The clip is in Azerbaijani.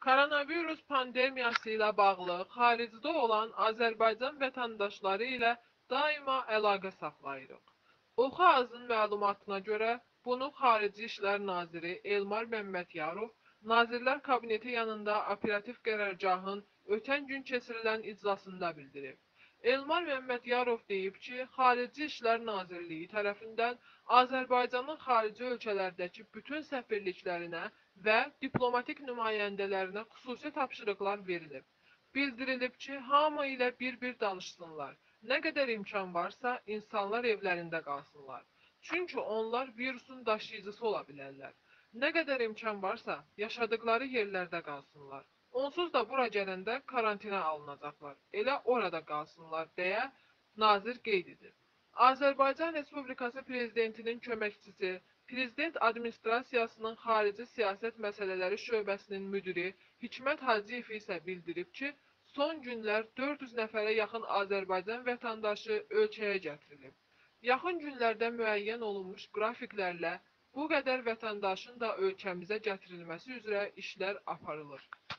Koronavirus pandemiyası ilə bağlı xaricdə olan Azərbaycan vətəndaşları ilə daima əlaqə saxlayırıq. Oxu-Azın məlumatına görə, bunu Xarici İşlər Naziri Elmar Məmmədyanov Nazirlər Kabineti yanında operativ qərargahın ötən gün keçirilən iclasında bildirib. Elmar Məmmədyanov deyib ki, Xarici İşlər Nazirliyi tərəfindən Azərbaycanın xarici ölkələrdəki bütün səfirliklərinə və diplomatik nümayəndələrinə xüsusi tapşırıqlar verilib. Bildirilib ki, hamı ilə bir-bir danışsınlar. Nə qədər imkan varsa, insanlar evlərində qalsınlar. Çünki onlar virusun daşıyıcısı ola bilərlər. Nə qədər imkan varsa, yaşadıkları yerlərdə qalsınlar. Onsuz da bura gələndə karantinə alınacaqlar. Elə orada qalsınlar, deyə nazir qeyd edib. Azərbaycan Respublikası Prezidentinin köməkçisi, Prezident Administrasiyasının Xarici Siyasət Məsələləri Şöbəsinin müdiri Hikmət Hacıyev isə bildirib ki, son günlər 400 nəfərə yaxın Azərbaycan vətəndaşı ölkəyə gətirilib. Yaxın günlərdə müəyyən olunmuş qrafiklərlə bu qədər vətəndaşın da ölkəmizə gətirilməsi üzrə işlər aparılır.